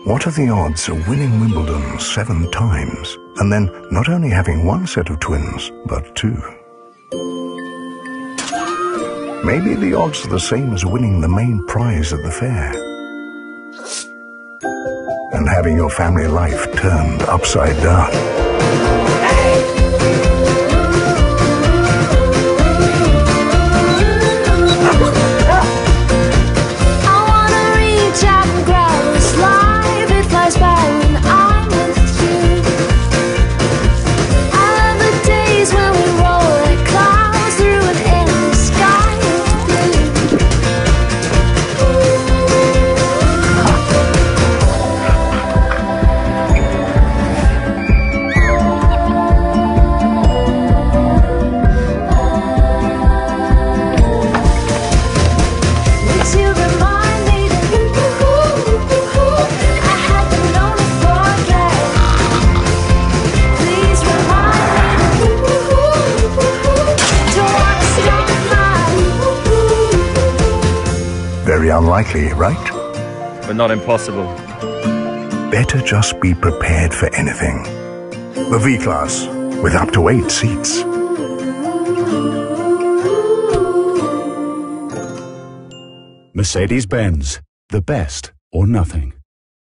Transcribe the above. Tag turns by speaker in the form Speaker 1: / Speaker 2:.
Speaker 1: What are the odds of winning Wimbledon 7 times and then not only having one set of twins, but 2? Maybe the odds are the same as winning the main prize at the fair and having your family life turned upside down. Very unlikely, right?
Speaker 2: But not impossible.
Speaker 1: Better just be prepared for anything. The V-Class, with up to 8 seats.
Speaker 3: Mercedes-Benz, the best or nothing.